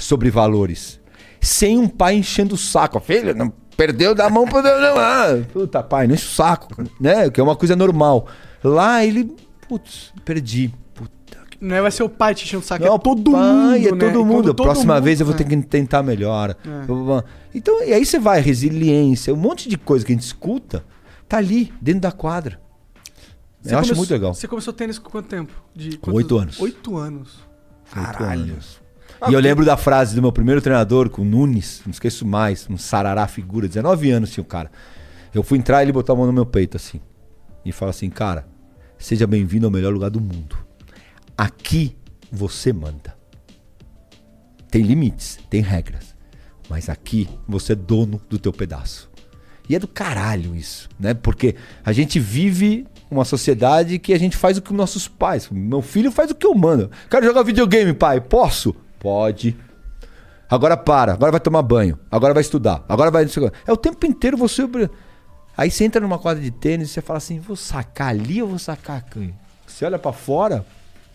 sobre valores. Sem um pai enchendo o saco. Filho, não perdeu da mão para não. Ah, puta, pai, não enche o saco, né? Que é uma coisa normal. Lá ele, putz, perdi. Puta. Não vai ser o pai te enchendo o saco, Não, é todo pai, mundo, é né? todo mundo. Todo Próxima mundo, vez eu vou ter que tentar melhor. Então, e aí você vai, resiliência, um monte de coisa que a gente escuta, tá ali, dentro da quadra. Eu acho muito legal. Você começou tênis com quanto tempo? 8 anos. 8 anos. Caralho. E eu lembro da frase do meu primeiro treinador, com o Nunes, não esqueço mais, um sarará figura, 19 anos tinha o cara. Eu fui entrar e ele botou a mão no meu peito assim. E fala assim, cara, seja bem-vindo ao melhor lugar do mundo. Aqui você manda. Tem limites, tem regras. Mas aqui você é dono do teu pedaço. E é do caralho isso, né? Porque a gente vive uma sociedade que a gente faz o que os nossos pais. Meu filho faz o que eu mando. Quero jogar videogame, pai. Posso? Pode. Agora para. Agora vai tomar banho. Agora vai estudar. Agora vai... É o tempo inteiro você... Aí você entra numa quadra de tênis e você fala assim, vou sacar ali ou vou sacar aqui? Você olha pra fora...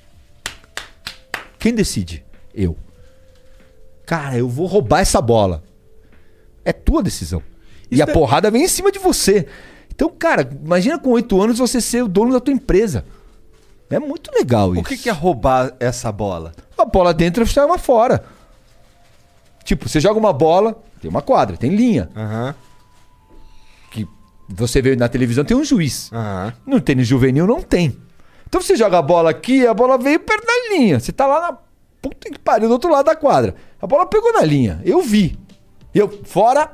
Quem decide? Eu. Cara, eu vou roubar essa bola. É tua decisão. E a porrada vem em cima de você. Então, cara, imagina com 8 anos você ser o dono da tua empresa. É muito legal isso. O que é roubar essa bola? A bola dentro e sai uma fora. Tipo, você joga uma bola, tem uma quadra, tem linha. Que você vê na televisão, tem um juiz. No tênis juvenil não tem. Então você joga a bola aqui, a bola veio perto da linha. Você tá lá na puta que pariu, do outro lado da quadra. A bola pegou na linha. Eu vi. Eu, fora.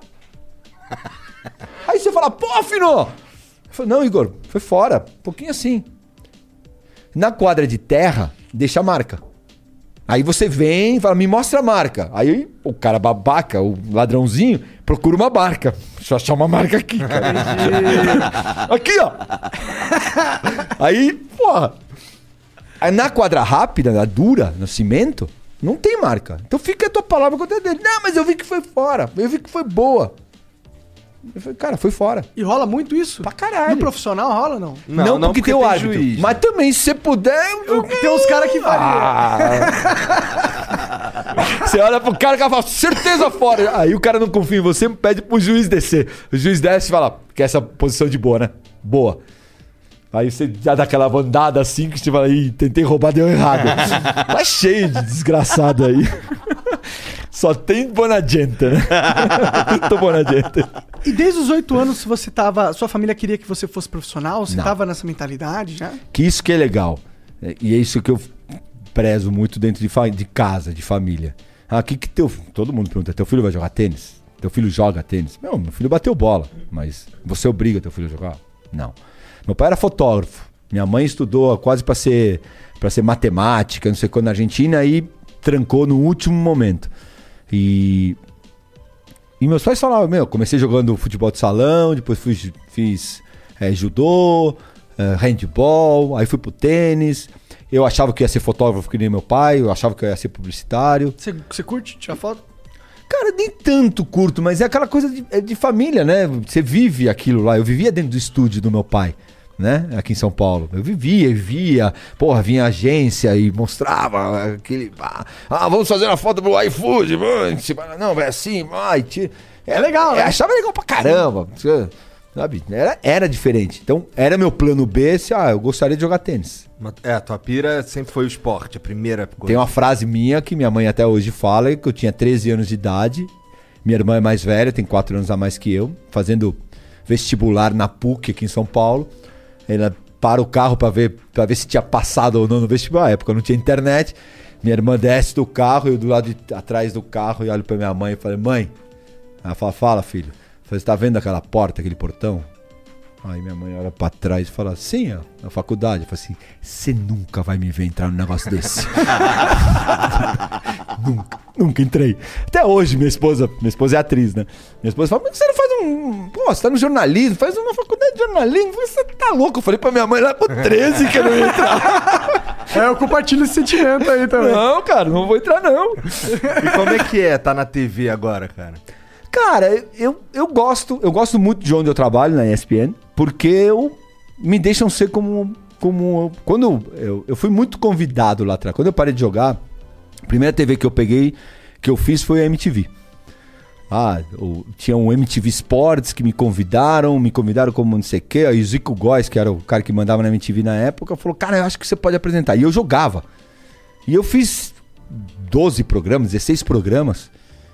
Aí você fala, pô, Fino! Eu falo, não, Igor, foi fora. Um pouquinho assim. Na quadra de terra, deixa a marca. Aí você vem e fala, me mostra a marca. Aí o cara babaca, o ladrãozinho, procura uma marca. Deixa eu achar uma marca aqui, cara. Aqui, ó. Aí, porra. Aí na quadra rápida, na dura, no cimento, não tem marca. Então fica a tua palavra contra dele. Não, mas eu vi que foi fora. Eu vi que foi boa. Eu falei, cara, foi fora. E rola muito isso? Pra caralho. No profissional rola, não? Não, porque tem o árbitro. Juiz, mas também, se você puder... Tem uns caras que variam. Você olha pro cara e fala, certeza fora. Aí o cara não confia em você, pede pro juiz descer. O juiz desce e fala, que essa posição de boa, né? Boa. Aí você já dá aquela bandada assim que você fala, ih, tentei roubar, deu errado. Tá cheio de desgraçado aí. Só tem Bonagenta, né? Tudo Bonagenta. E desde os 8 anos você tava... Sua família queria que você fosse profissional? Você tava nessa mentalidade já? Que isso que é legal. E é isso que eu prezo muito dentro de casa, de família. Ah, que teu... Todo mundo pergunta, teu filho vai jogar tênis? Teu filho joga tênis? Não, meu filho bateu bola. Mas você obriga teu filho a jogar? Não. Meu pai era fotógrafo. Minha mãe estudou quase para ser matemática, não sei quando, na Argentina, e trancou no último momento. E meus pais falavam, comecei jogando futebol de salão, depois fiz judô, handball, aí fui pro tênis. Eu achava que ia ser fotógrafo que nem meu pai, eu achava que eu ia ser publicitário. Você curte tirar foto? Cara, nem tanto curto, mas é aquela coisa de família, né? Você vive aquilo lá. Eu vivia dentro do estúdio do meu pai, né? Aqui em São Paulo. Eu via. Porra, vinha a agência e mostrava aquele... vamos fazer uma foto pro iFood. Não, vai assim, vai. É legal, né? Achava legal pra caramba. Sabe? Era diferente. Então, era meu plano B, eu gostaria de jogar tênis. A tua pira sempre foi o esporte, a primeira coisa. Tem uma frase minha que minha mãe até hoje fala, que eu tinha 13 anos de idade. Minha irmã é mais velha, tem 4 anos a mais que eu, fazendo vestibular na PUC aqui em São Paulo. Ela para o carro pra ver se tinha passado ou não no vestibular. Na época não tinha internet. Minha irmã desce do carro, eu do lado atrás do carro e olho pra minha mãe e falei, mãe. Ela fala, filho. Você tá vendo aquela porta, aquele portão? Aí minha mãe olha pra trás e fala, sim, ó, na faculdade. Eu falo assim, você nunca vai me ver entrar num negócio desse. Nunca entrei. Até hoje, minha esposa é atriz, né? Minha esposa fala, mas você não faz você tá no jornalismo, faz uma faculdade de jornalismo. Você tá louco? Eu falei pra minha mãe lá com 13 que eu não ia entrar. Eu compartilho esse sentimento aí também. Não, cara, não vou entrar não. E como é que tá na TV agora, cara? Cara, eu gosto muito de onde eu trabalho, na ESPN, porque me deixam ser como quando eu fui muito convidado lá atrás. Quando eu parei de jogar, a primeira TV que eu peguei, que eu fiz foi a MTV. Tinha um MTV Sports que me convidaram como não sei o quê. Aí o Zico Góes, que era o cara que mandava na MTV na época, falou, cara, eu acho que você pode apresentar. E eu jogava. E eu fiz 12 programas, 16 programas.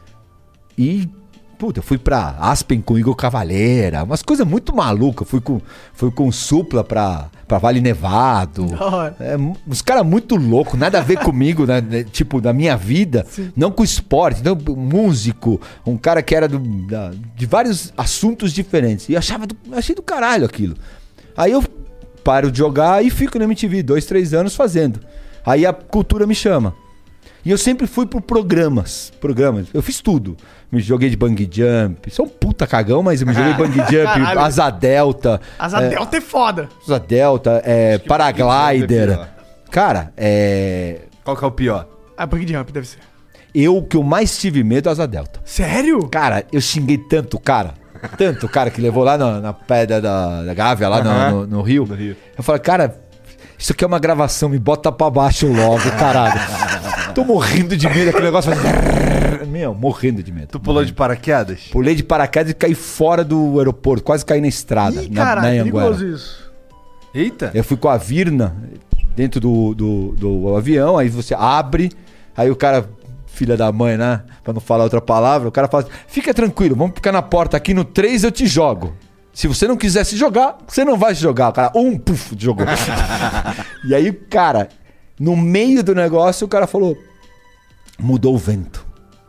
E, puta, eu fui pra Aspen com o Igor Cavaleira. Umas coisas muito malucas. Fui com o Supla pra Vale Nevado. Uns caras muito loucos, nada a ver comigo, né? Tipo, da minha vida. Sim. Não com esporte, não músico. Um cara que era de vários assuntos diferentes. E achei do caralho aquilo. Aí eu paro de jogar e fico na MTV 2, 3 anos fazendo. Aí a cultura me chama. E eu sempre fui por programas. Eu fiz tudo. Me joguei de bungee jump. Sou um puta cagão, mas eu me joguei bungee jump, asa delta. Asa delta é foda. Asa delta, paraglider. Cara, Qual que é o pior? Bungee jump deve ser. O que eu mais tive medo é asa delta. Sério? Cara, eu xinguei tanto o cara que levou lá na pedra da Gávea, lá no Rio. Eu falei, cara, isso aqui é uma gravação, me bota pra baixo logo, caralho. Tô morrendo de medo, aquele negócio faz... morrendo de medo. Tu pulou de paraquedas? Pulei de paraquedas e caí fora do aeroporto, quase caí na estrada. Caralho, na perigoso isso. Eita! Eu fui com a Virna dentro do avião, aí você abre, aí o cara, filha da mãe, né? Pra não falar outra palavra, o cara fala assim, fica tranquilo, vamos ficar na porta aqui, no 3 eu te jogo. Se você não quiser se jogar, você não vai se jogar. O cara, jogou. E aí, cara, no meio do negócio, o cara falou, mudou o vento.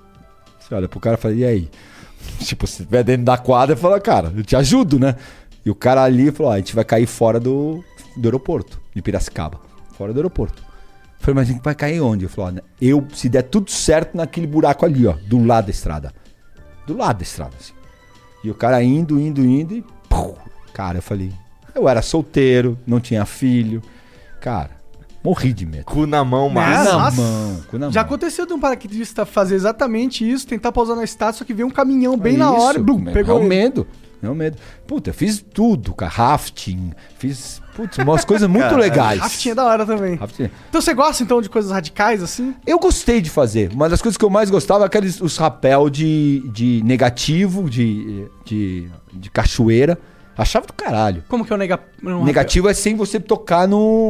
Você olha pro cara e fala, e aí? Tipo, se estiver dentro da quadra, fala, cara, eu te ajudo, né? E o cara ali falou, a gente vai cair fora do aeroporto, de Piracicaba. Fora do aeroporto. Eu falei, mas a gente vai cair onde? Eu falei, se der tudo certo naquele buraco ali, ó, do lado da estrada. Do lado da estrada, assim. E o cara indo e... Pum, cara, eu falei... Eu era solteiro, não tinha filho. Cara, morri de medo. Cu na mão, mas... Cu na mão. Já aconteceu de um paraquedista fazer exatamente isso, tentar pousar na estátua, só que veio um caminhão bem na hora e pegou ele. medo. Puta, eu fiz tudo, cara. Rafting. Fiz, umas coisas muito legais. Rafting é da hora também. Então você gosta, então, de coisas radicais, assim? Eu gostei de fazer. Uma das coisas que eu mais gostava é os rapel de negativo, de cachoeira. Achava do caralho. Como que é o negativo? É sem você tocar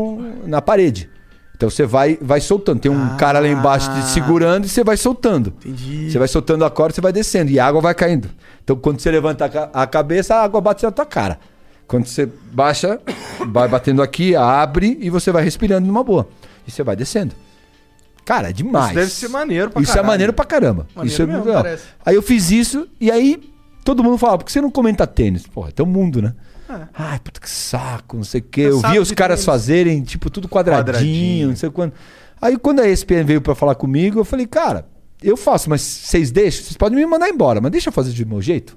na parede. Então você vai soltando. Tem um cara lá embaixo te segurando e você vai soltando. Entendi. Você vai soltando a corda e você vai descendo. E a água vai caindo. Então quando você levanta a cabeça, a água bate na tua cara. Quando você baixa, vai batendo aqui, abre e você vai respirando numa boa. E você vai descendo. Cara, é demais. Isso deve ser maneiro pra caramba. Isso é maneiro pra caramba. Maneiro isso é mesmo, muito legal. parece. Aí eu fiz isso e aí todo mundo falava, por que você não comenta tênis? Porra, tem um mundo, né? Ai, puta que saco, não sei o quê. Eu via os caras tênis fazerem, tipo, tudo quadradinho, não sei quando. Aí quando a ESPN veio pra falar comigo, eu falei, cara, eu faço, mas vocês deixam? Vocês podem me mandar embora, mas deixa eu fazer do meu jeito.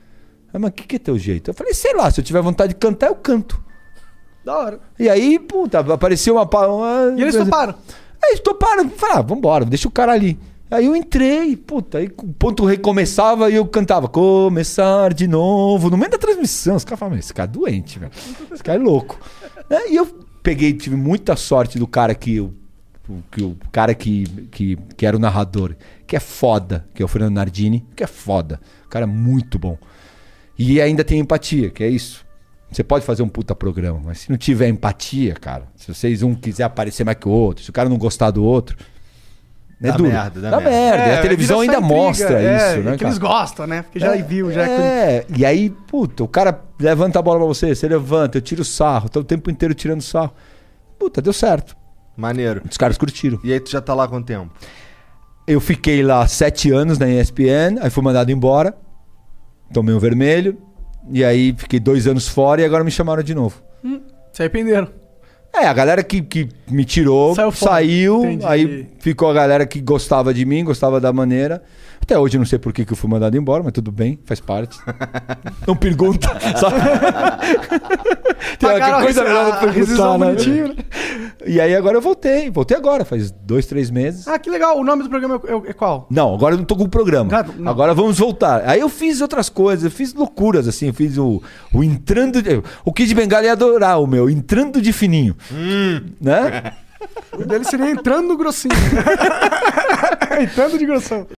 Mas o que é teu jeito? Eu falei, sei lá, se eu tiver vontade de cantar, eu canto. Da hora. E aí, puta, apareceu uma... E eles toparam? Eles toparam. Falei, vambora, deixa o cara ali. Aí eu entrei, puta, aí o ponto recomeçava e eu cantava, começar de novo, no meio da transmissão. Os caras falavam, esse cara é doente, velho. Esse cara é louco. E eu tive muita sorte do cara que era o narrador, que é foda, que é o Fernando Nardini, que é foda. O cara é muito bom. E ainda tem empatia, que é isso. Você pode fazer um puta programa, mas se não tiver empatia, cara, se vocês quiser aparecer mais que o outro, se o cara não gostar do outro, dá duro. Merda. A televisão ainda mostra isso, né? Que eles gostam, né? Porque já viu, já E aí, puta, o cara levanta a bola pra você levanta, eu tiro o sarro, tô o tempo inteiro tirando sarro. Puta, deu certo. Maneiro. Os caras curtiram. E aí tu já tá lá há quanto tempo? Eu fiquei lá 7 anos na ESPN, aí fui mandado embora, tomei um vermelho, e aí fiquei 2 anos fora e agora me chamaram de novo. Se arrependeram. A galera que me tirou saiu, aí ficou a galera que gostava de mim, gostava da maneira. Até hoje eu não sei por que eu fui mandado embora, mas tudo bem, faz parte. Não pergunta, sabe? Tem uma coisa melhor não perguntar, né? E aí agora eu voltei agora, faz 2, 3 meses. Ah, que legal, o nome do programa é qual? Não, agora eu não tô com o programa. Agora vamos voltar. Aí eu fiz outras coisas, eu fiz loucuras, assim, eu fiz o entrando... O Kid Bengala ia adorar o meu, entrando de fininho. Né? O dele seria entrando no grossinho. Entrando de grossão.